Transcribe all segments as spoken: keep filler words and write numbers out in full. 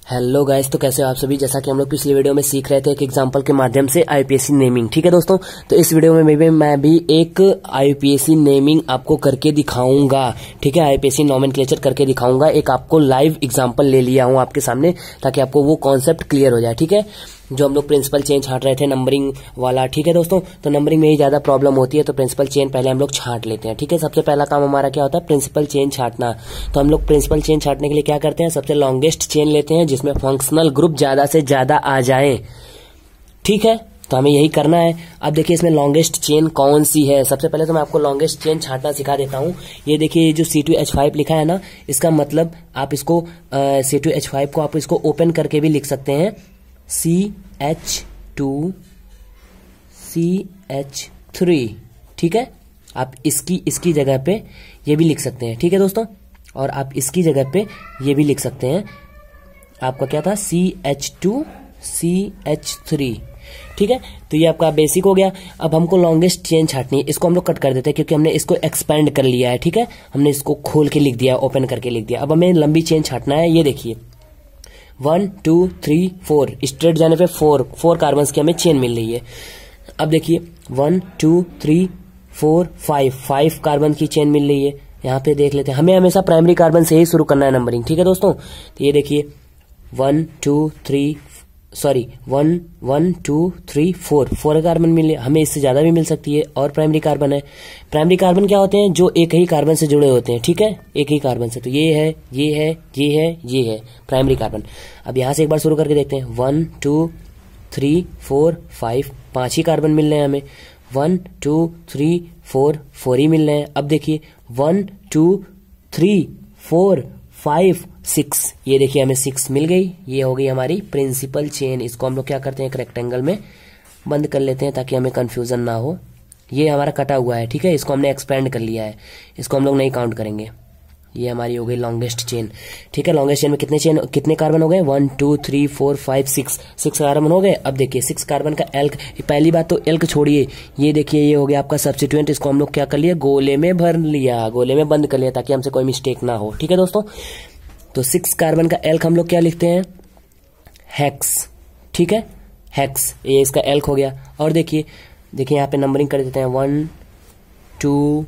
Hello guys, तो कैसे हो आप सभी। जैसा कि हम लोग पिछली वीडियो में सीख रहे थे एक एग्जांपल के माध्यम से आईपीएससी नेमिंग। ठीक है दोस्तों, तो इस वीडियो में मैं भी मैं भी एक आईपीएससी नेमिंग आपको करके दिखाऊंगा। ठीक है, आईपीएससी नॉमेनक्लेचर करके दिखाऊंगा। एक आपको लाइव एग्जांपल ले लिया हूं आपके सामने ताकि आपको वो कॉन्सेप्ट क्लियर हो जाए। ठीक है, जो हम लोग प्रिंसिपल चेन छांट रहे थे नंबरिंग वाला। ठीक है दोस्तों, तो नंबरिंग में ही ज्यादा प्रॉब्लम होती है, तो प्रिंसिपल चेन पहले हम लोग छांट लेते हैं। ठीक है, सबसे पहला काम हमारा क्या होता है, प्रिंसिपल चेन छांटना। तो हम लोग प्रिंसिपल चेन छांटने के लिए क्या करते हैं, सबसे लॉन्गेस्ट चेन लेते हैं जिसमें फंक्शनल ग्रुप ज्यादा से ज्यादा आ जाए। ठीक है, तो हमें यही करना है। अब देखिए इसमें लॉन्गेस्ट चेन कौन सी है। सबसे पहले तो मैं आपको लॉन्गेस्ट चेन छांटना सिखा देता हूं। ये देखिए, ये जो सी टू एच फाइव लिखा है ना, इसका मतलब आप इसको सी टू एच फाइव को आप इसको ओपन करके भी लिख सकते हैं, C H two C H three. ठीक है, आप इसकी इसकी जगह पे ये भी लिख सकते हैं। ठीक है दोस्तों, और आप इसकी जगह पे ये भी लिख सकते हैं। आपका क्या था, C H two C H three. ठीक है, तो ये आपका बेसिक हो गया। अब हमको लॉन्गेस्ट चेन छांटनी है, इसको हम लोग कट कर देते हैं क्योंकि हमने इसको एक्सपेंड कर लिया है। ठीक है, हमने इसको खोल के लिख दिया, ओपन करके लिख दिया। अब हमें लंबी चेन छांटना है। ये देखिए, one two three four, straight जाने पे फोर फोर कार्बन की हमें चेन मिल रही है। अब देखिए, one two three four five five carbon की चेन मिल रही है। यहाँ पे देख लेते हैं, हमें हमेशा प्राइमरी कार्बन से ही शुरू करना है नंबरिंग। ठीक है दोस्तों, तो ये देखिए, one two three sorry one one two three four four carbon मिले। हमें इससे ज्यादा भी मिल सकती है, और प्राइमरी कार्बन है। प्राइमरी कार्बन क्या होते हैं, जो एक ही कार्बन से जुड़े होते हैं। ठीक है, एक ही कार्बन से, तो ये है ये है ये है ये है प्राइमरी कार्बन। अब यहां से एक बार शुरू करके देखते हैं, one two three four five, पांच ही कार्बन मिल रहे हैं हमें। One two three four four ही मिल रहे हैं। अब देखिए, one two three four five six, ये देखिए हमें सिक्स मिल गई। ये हो गई हमारी प्रिंसिपल चेन। इसको हम लोग क्या करते हैं, एक रेक्टेंगल में बंद कर लेते हैं ताकि हमें कंफ्यूजन ना हो। ये हमारा कटा हुआ है। ठीक है, इसको हमने एक्सपेंड कर लिया है, इसको हम लोग नहीं काउंट करेंगे। ये हमारी हो गई लॉन्गेस्ट चेन। ठीक है, लॉन्गेस्ट चेन में कितने चेन कितने कार्बन हो गए, one two three four five six six carbon हो गए। अब देखिए, सिक्स कार्बन का एल्क, पहली बात तो एल्क छोड़िए, ये देखिए ये हो गया आपका सब्स्टिट्यूएंट। इसको हम लोग क्या कर लिया, गोले में भर लिया, गोले में बंद कर लिया ताकि हमसे कोई मिस्टेक ना हो। ठीक है दोस्तों, तो सिक्स कार्बन का एल्क हम लोग क्या लिखते हैं, हेक्स। ठीक है, हेक्स, ये इसका एल्क हो गया। और देखिए देखिए यहाँ पे नंबरिंग कर देते हैं, one two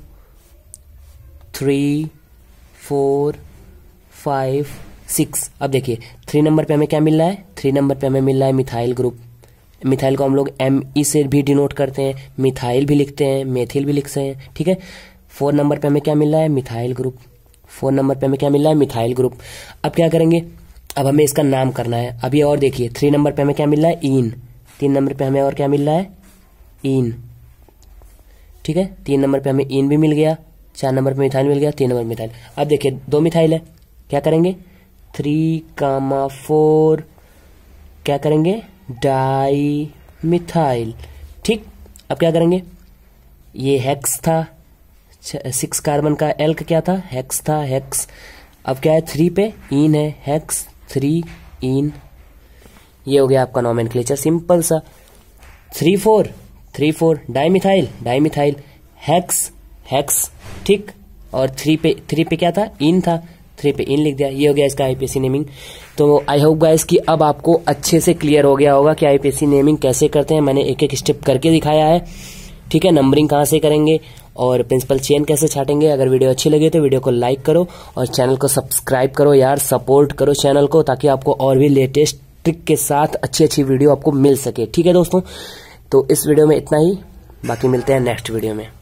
three four five six. अब देखिए, थ्री नंबर पे हमें क्या मिल रहा है, थ्री नंबर पे हमें मिल रहा है मिथाइल ग्रुप। मिथाइल को हम लोग एम ई से भी डिनोट करते हैं, मिथाइल भी लिखते हैं, मेथिल भी लिखते हैं। ठीक है, फोर नंबर पे हमें क्या मिल रहा है, मिथाइल ग्रुप। फोर नंबर पे हमें क्या मिल रहा है, मिथाइल ग्रुप। अब क्या करेंगे, अब हमें इसका नाम करना है। अब ये और देखिए, थ्री नंबर पे हमें क्या मिल रहा है, ईन। तीन नंबर पे हमें और क्या मिल रहा है, ईन। ठीक है, तीन नंबर पे हमें ईन भी मिल गया, चार नंबर पे मिथाइल मिल गया, तीन नंबर मिथाइल। अब देखिए, दो मिथाइल है, क्या करेंगे, थ्री कामा फोर, क्या करेंगे, डाई मिथाइल। ठीक, अब क्या करेंगे, ये हेक्स था, सिक्स कार्बन का एल्क क्या था, हेक्स था, हेक्स। अब क्या है, थ्री पे ईन है, हेक्स थ्री ईन। ये हो गया आपका नॉमेनक्लेचर, सिंपल सा। Three four three four dimethyl, dimethyl, hex hex. ठीक, और थ्री पे थ्री पे क्या था, ईन था, थ्री पे इन लिख दिया। ये हो गया इसका आईपीएससी नेमिंग। तो आई होप गाइस कि अब आपको अच्छे से क्लियर हो गया होगा कि आईपीएससी नेमिंग कैसे करते हैं। मैंने एक एक स्टेप करके दिखाया है। ठीक है, नंबरिंग कहाँ से करेंगे और प्रिंसिपल चेन कैसे छाटेंगे। अगर वीडियो अच्छी लगे तो वीडियो को लाइक करो और चैनल को सब्सक्राइब करो यार, सपोर्ट करो चैनल को, ताकि आपको और भी लेटेस्ट ट्रिक के साथ अच्छी अच्छी वीडियो आपको मिल सके। ठीक है दोस्तों, तो इस वीडियो में इतना ही, बाकी मिलते हैं नेक्स्ट वीडियो में।